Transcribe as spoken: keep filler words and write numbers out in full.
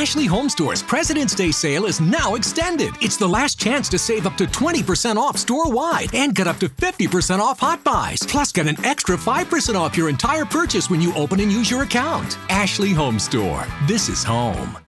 Ashley Home Store's President's Day sale is now extended. It's the last chance to save up to twenty percent off store-wide and get up to fifty percent off Hot Buys. Plus, get an extra five percent off your entire purchase when you open and use your account. Ashley Home Store. This is home.